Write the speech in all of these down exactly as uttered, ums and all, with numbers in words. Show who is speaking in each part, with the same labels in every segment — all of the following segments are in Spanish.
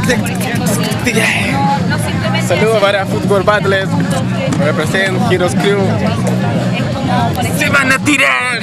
Speaker 1: Saludos para Football Battles, represent Heroes Crew. ¡Se van a tirar!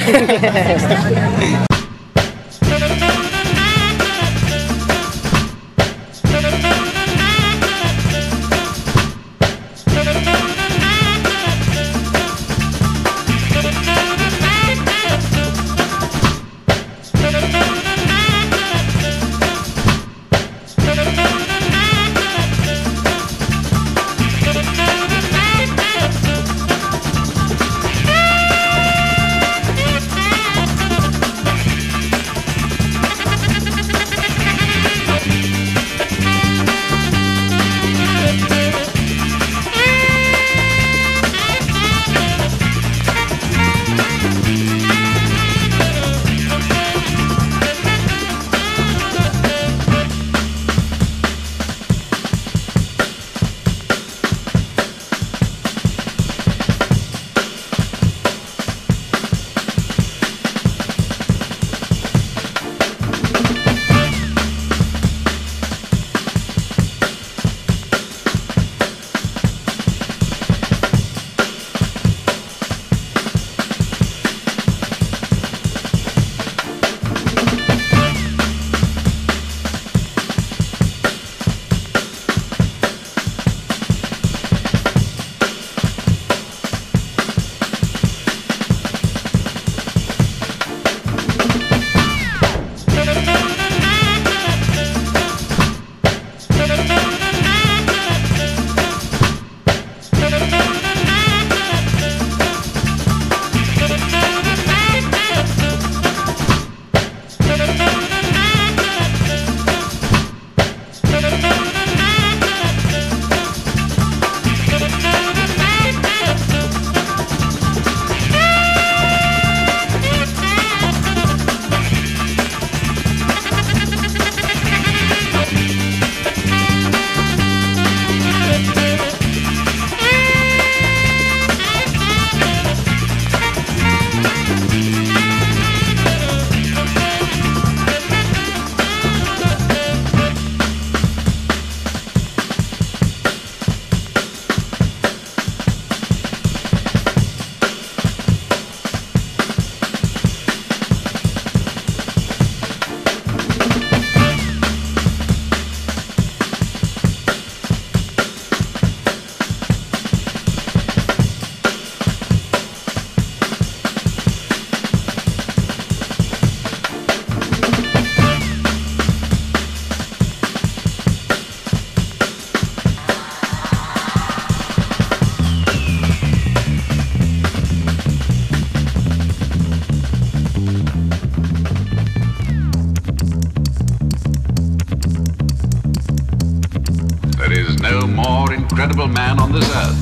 Speaker 2: no more incredible man on this earth.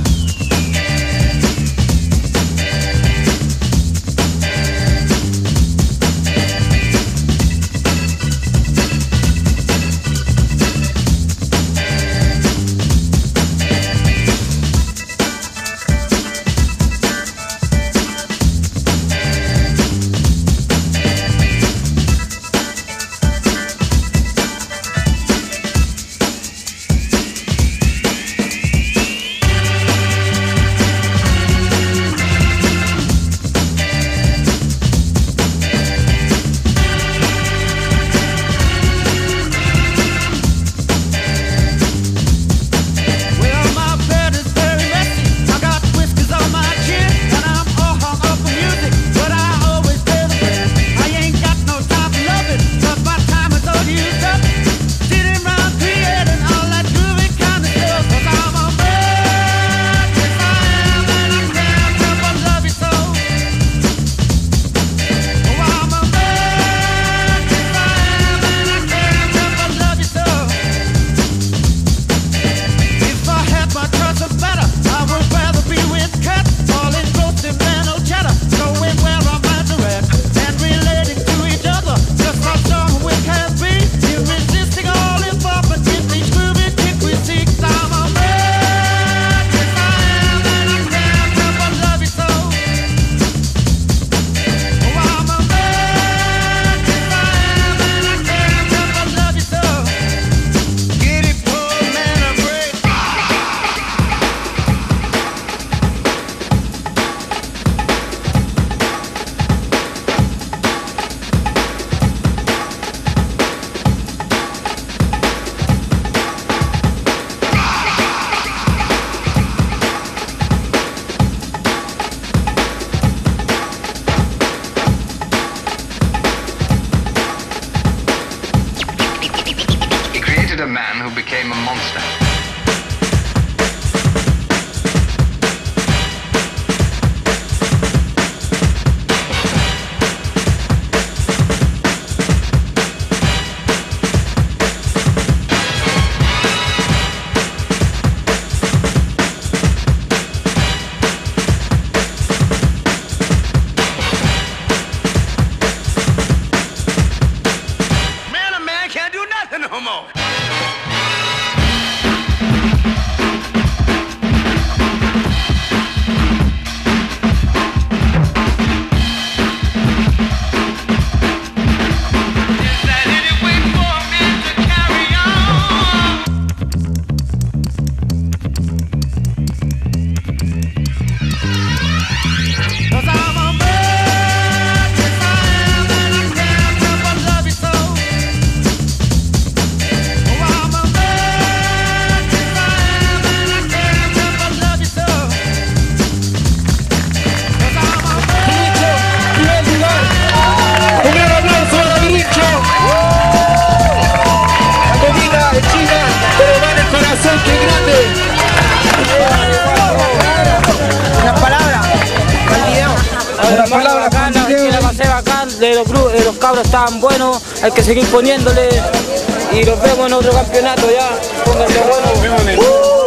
Speaker 3: cabros están buenos, hay que seguir poniéndole y los vemos en otro campeonato ya. Pónganse buenos.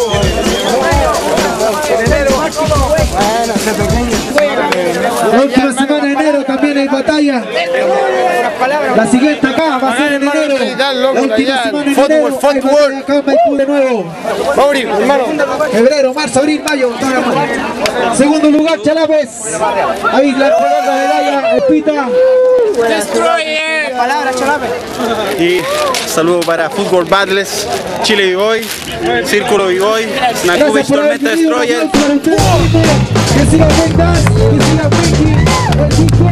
Speaker 4: La última semana de enero también hay batalla. La siguiente acá va a ser en enero. La última semana en enero hay batalla acá en Maipú de nuevo.
Speaker 1: Mauri, hermano.
Speaker 4: Febrero, marzo, abril, mayo. Segundo lugar, Chalapes. Ahí la segunda medalla, Espita.
Speaker 3: Palabras, Chalape.
Speaker 5: Y saludo para Fútbol Battles, Chile B-Boy, Círculo B-Boy, Nakubich Tormenta Destroyer.
Speaker 4: Que siga Ventas, que siga Pinky, el